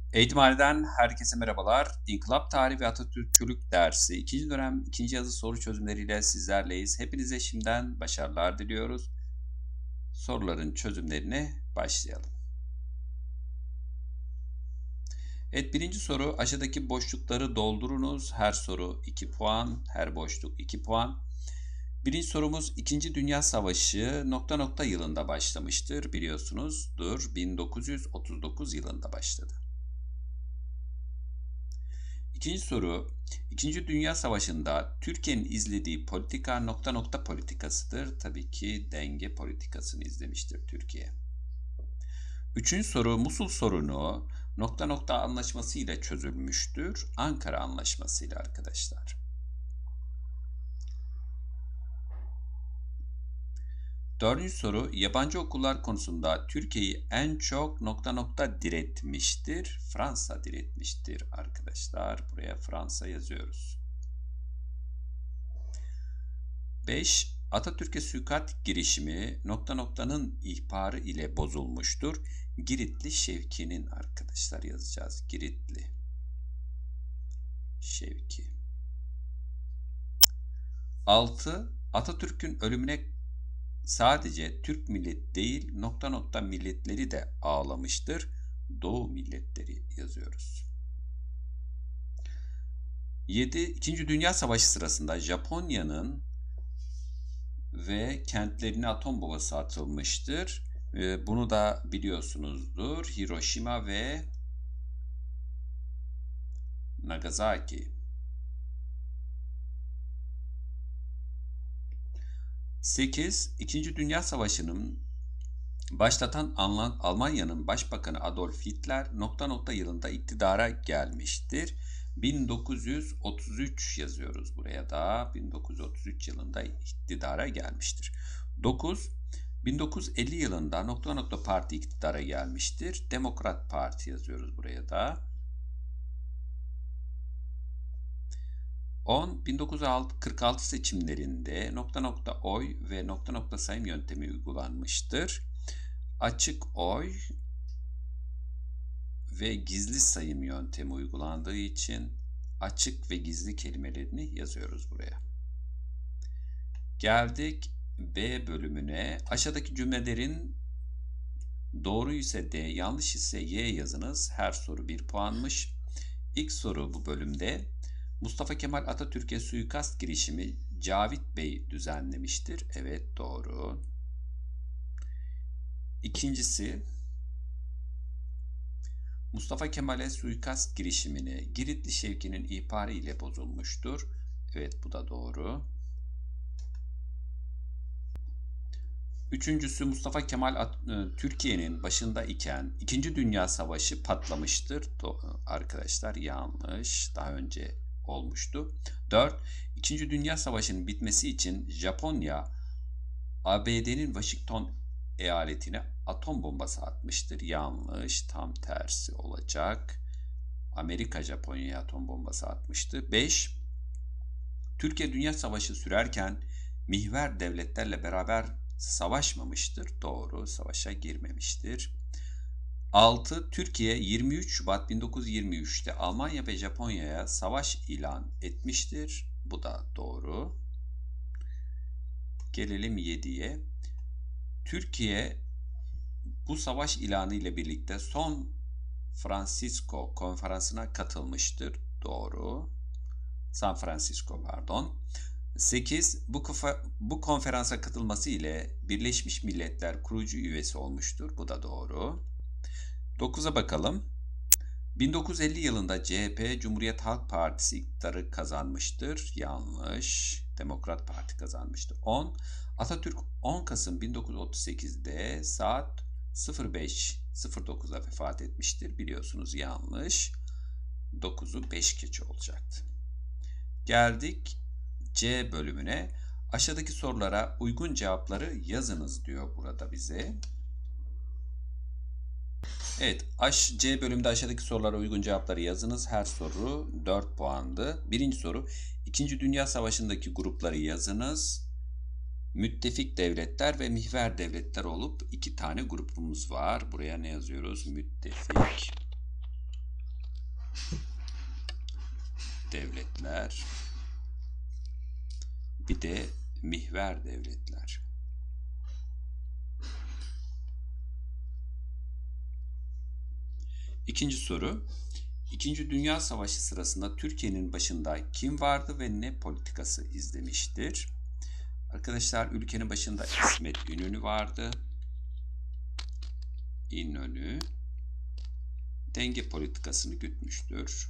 Eğitimhaneden herkese merhabalar. İnkılap Tarihi ve Atatürkçülük dersi 2. dönem 2. yazı soru çözümleriyle sizlerleyiz. Hepinize şimdiden başarılar diliyoruz. Soruların çözümlerine başlayalım. Evet, birinci soru, aşağıdaki boşlukları doldurunuz. Her soru 2 puan, her boşluk 2 puan. Birinci sorumuz, İkinci Dünya Savaşı ... yılında başlamıştır. Biliyorsunuzdur, 1939 yılında başladı. İkinci soru, İkinci Dünya Savaşı'nda Türkiye'nin izlediği politika ... politikasıdır. Tabii ki denge politikasını izlemiştir Türkiye. Üçüncü soru, Musul sorunu ... anlaşması ile çözülmüştür. Ankara Anlaşması ile arkadaşlar. Dördüncü soru, yabancı okullar konusunda Türkiye'yi en çok ... diretmiştir. Fransa diretmiştir arkadaşlar. Buraya Fransa yazıyoruz. 5. Atatürk'e suikast girişimi ... ihbarı ile bozulmuştur. Giritli Şevki'nin arkadaşlar yazacağız. Giritli Şevki. 6. Atatürk'ün ölümüne sadece Türk millet değil ... milletleri de ağlamıştır. Doğu milletleri yazıyoruz. 7. İkinci Dünya Savaşı sırasında Japonya'nın ve kentlerine atom bombası atılmıştır. Bunu da biliyorsunuzdur. Hiroşima ve Nagasaki. 8. İkinci Dünya Savaşı'nın başlatan Almanya'nın Başbakanı Adolf Hitler ... yılında iktidara gelmiştir. 1933 yazıyoruz buraya da. 1933 yılında iktidara gelmiştir. 9. 1950 yılında ... parti iktidara gelmiştir. Demokrat Parti yazıyoruz buraya da. 10. 1946 seçimlerinde ... oy ve ... sayım yöntemi uygulanmıştır. Açık oy ve gizli sayım yöntemi uygulandığı için açık ve gizli kelimelerini yazıyoruz buraya. Geldik B bölümüne. Aşağıdaki cümlelerin doğru ise D, yanlış ise Y yazınız. Her soru 1 puanmış. İlk soru bu bölümde. Mustafa Kemal Atatürk'e suikast girişimi Cavit Bey düzenlemiştir. Evet, doğru. İkincisi, Mustafa Kemal'e suikast girişimini Giritli Şevki'nin ihbarı ile bozulmuştur. Evet, bu da doğru. Üçüncüsü, Mustafa Kemal Türkiye'nin başında iken İkinci Dünya Savaşı patlamıştır. Arkadaşlar yanlış. Daha önce olmuştu. 4. İkinci Dünya Savaşı'nın bitmesi için Japonya, ABD'nin Washington eyaletine atom bombası atmıştır. Yanlış. Tam tersi olacak. Amerika Japonya'ya atom bombası atmıştı. 5. Türkiye Dünya Savaşı sürerken mihver devletlerle beraber savaşmamıştır. Doğru, savaşa girmemiştir. 6. Türkiye 23 Şubat 1923'te Almanya ve Japonya'ya savaş ilan etmiştir. Bu da doğru. Gelelim 7'ye. Türkiye bu savaş ilanı ile birlikte San Francisco konferansına katılmıştır. Doğru. San Francisco, pardon. 8. Bu konferansa katılması ile Birleşmiş Milletler kurucu üyesi olmuştur. Bu da doğru. 9'a bakalım. 1950 yılında CHP, Cumhuriyet Halk Partisi iktidarı kazanmıştır. Yanlış. Demokrat Parti kazanmıştır. 10. Atatürk 10 Kasım 1938'de saat 05.09'da vefat etmiştir. Biliyorsunuz yanlış. 9'u 5 geçe olacaktı. Geldik C bölümüne. Aşağıdaki sorulara uygun cevapları yazınız diyor burada bize. Evet, C bölümünde aşağıdaki sorulara uygun cevapları yazınız. Her soru 4 puandı. Birinci soru, İkinci Dünya Savaşı'ndaki grupları yazınız. Müttefik devletler ve mihver devletler olup 2 tane grubumuz var. Buraya ne yazıyoruz? Müttefik devletler, bir de mihver devletler. İkinci soru. İkinci Dünya Savaşı sırasında Türkiye'nin başında kim vardı ve ne politikası izlemiştir? Arkadaşlar, ülkenin başında İsmet İnönü vardı. İnönü denge politikasını gütmüştür.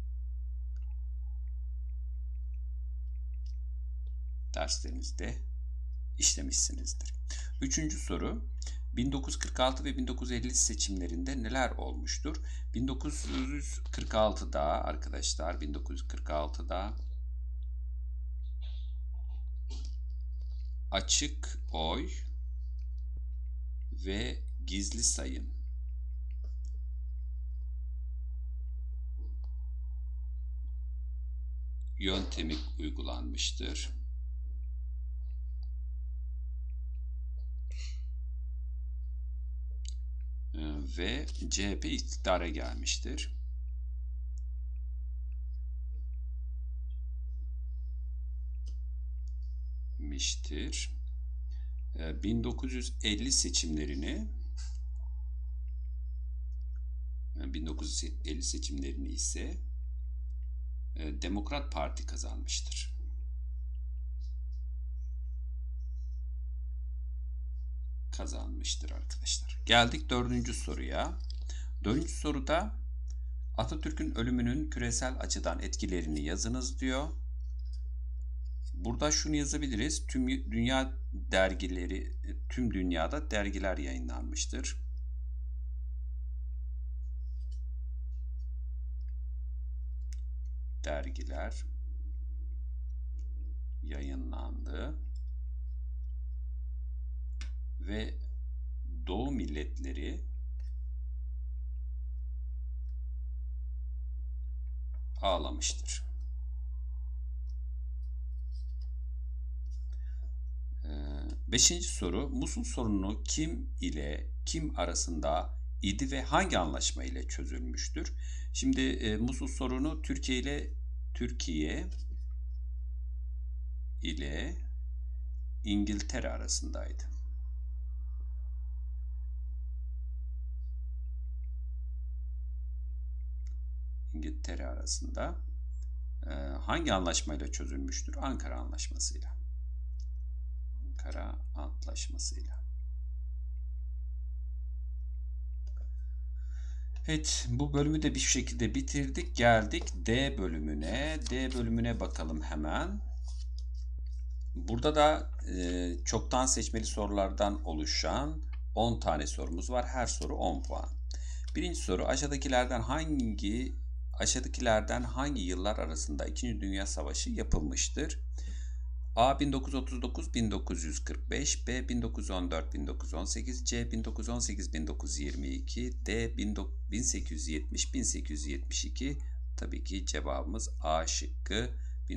Derslerinizde işlemişsinizdir. Üçüncü soru. 1946 ve 1950 seçimlerinde neler olmuştur? 1946'da arkadaşlar, 1946'da açık oy ve gizli sayım yöntemi uygulanmıştır. Ve CHP iktidara gelmiştir. Miştir. 1950 seçimlerini 1950 seçimlerini ise Demokrat Parti kazanmıştır. Kazanmıştır arkadaşlar. Geldik dördüncü soruya. Dördüncü soruda Atatürk'ün ölümünün küresel açıdan etkilerini yazınız diyor. Burada şunu yazabiliriz. Tüm dünya dergileri, tüm dünyada dergiler yayınlanmıştır. Dergiler yayınlandı ve Doğu milletleri ağlamıştır. Beşinci soru. Musul sorunu kim ile kim arasında idi ve hangi anlaşma ile çözülmüştür? Şimdi Musul sorunu Türkiye ile İngiltere arasındaydı. İngiltere arasında. Hangi anlaşmayla çözülmüştür? Ankara Anlaşması'yla. Ankara Antlaşması'yla. Evet, bu bölümü de bir şekilde bitirdik. Geldik D bölümüne. D bölümüne bakalım hemen. Burada da çoktan seçmeli sorulardan oluşan 10 tane sorumuz var. Her soru 10 puan. Birinci soru, aşağıdakilerden hangi yıllar arasında 2. Dünya Savaşı yapılmıştır? A 1939-1945, B 1914-1918, C 1918-1922, D 1870-1872. Tabii ki cevabımız A şıkkı.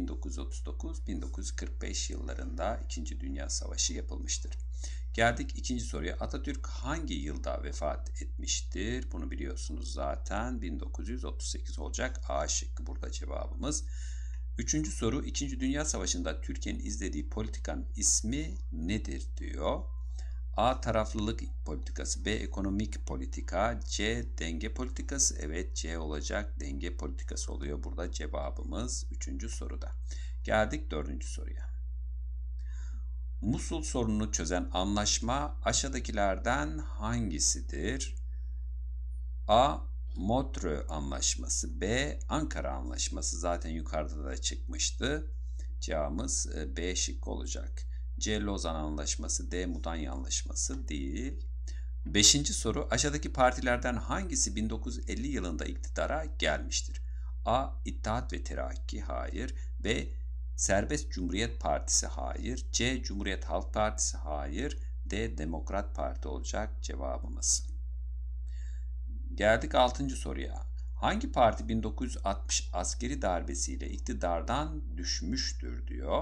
1939-1945 yıllarında 2. Dünya Savaşı yapılmıştır. Geldik ikinci soruya. Atatürk hangi yılda vefat etmiştir? Bunu biliyorsunuz zaten. 1938 olacak. A şıkkı burada cevabımız. Üçüncü soru. 2. Dünya Savaşı'nda Türkiye'nin izlediği politikanın ismi nedir diyor. A. Taraflılık politikası. B. Ekonomik politika. C. Denge politikası. Evet, C olacak. Denge politikası oluyor burada cevabımız 3. soruda. Geldik 4. soruya. Musul sorununu çözen anlaşma aşağıdakilerden hangisidir? A. Montreux Anlaşması. B. Ankara Anlaşması. Zaten yukarıda da çıkmıştı. Cevabımız B şıkkı olacak. C. Lozan Anlaşması. D. Mudanya Anlaşması değil. Beşinci soru. Aşağıdaki partilerden hangisi 1950 yılında iktidara gelmiştir? A. İttihat ve Terakki. Hayır. B. Serbest Cumhuriyet Partisi. Hayır. C. Cumhuriyet Halk Partisi. Hayır. D. Demokrat Parti olacak cevabımız. Geldik 6. soruya. Hangi parti 1960 askeri darbesiyle iktidardan düşmüştür diyor.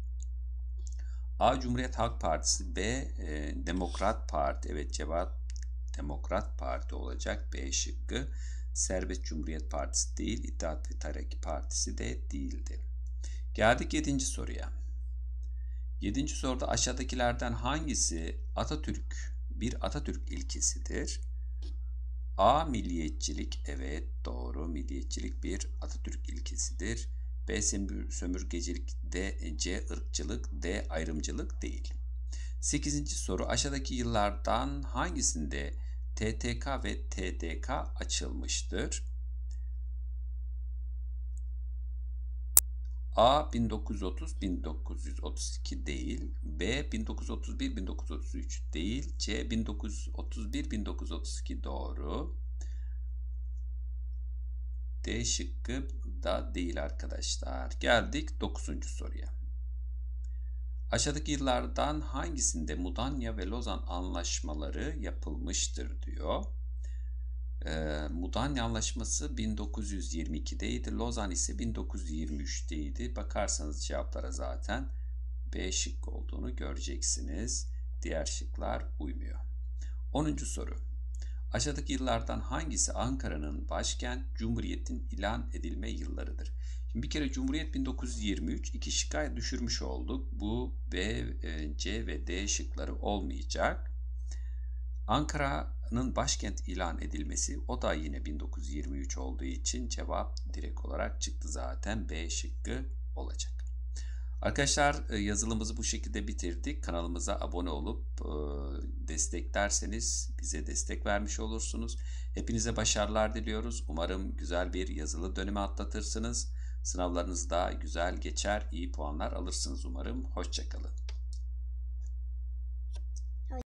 A. Cumhuriyet Halk Partisi. B. Demokrat Parti. Evet, cevap Demokrat Parti olacak. B şıkkı. Serbest Cumhuriyet Partisi değil, İttihat ve Terakki Partisi de değildi. Geldik 7. soruya. 7. soruda aşağıdakilerden hangisi bir Atatürk ilkesidir? A. Milliyetçilik. Evet, doğru. Milliyetçilik bir Atatürk ilkesidir. B. Sömürgecilik. C. ırkçılık. D. Ayrımcılık değil. 8. soru aşağıdaki yıllardan hangisinde TTK ve TDK açılmıştır? A 1930-1932 değil, B 1931-1933 değil, C 1931-1932 doğru. D şıkkı da değil arkadaşlar. Geldik 9. soruya. Aşağıdaki yıllardan hangisinde Mudanya ve Lozan anlaşmaları yapılmıştır diyor. Mudanya Anlaşması 1922'deydi. Lozan ise 1923'teydi. Bakarsanız cevaplara zaten B şıkkı olduğunu göreceksiniz. Diğer şıklar uymuyor. 10. soru. Aşağıdaki yıllardan hangisi Ankara'nın başkent, Cumhuriyet'in ilan edilme yıllarıdır? Şimdi bir kere Cumhuriyet 1923, 2 şıkka düşürmüş olduk. Bu B, C ve D şıkları olmayacak. Ankara'nın başkent ilan edilmesi o da yine 1923 olduğu için cevap direkt olarak çıktı zaten. B şıkkı olacak. Arkadaşlar yazılımımızı bu şekilde bitirdik. Kanalımıza abone olup desteklerseniz bize destek vermiş olursunuz. Hepinize başarılar diliyoruz. Umarım güzel bir yazılı dönemi atlatırsınız. Sınavlarınız da güzel geçer, iyi puanlar alırsınız umarım. Hoşça kalın.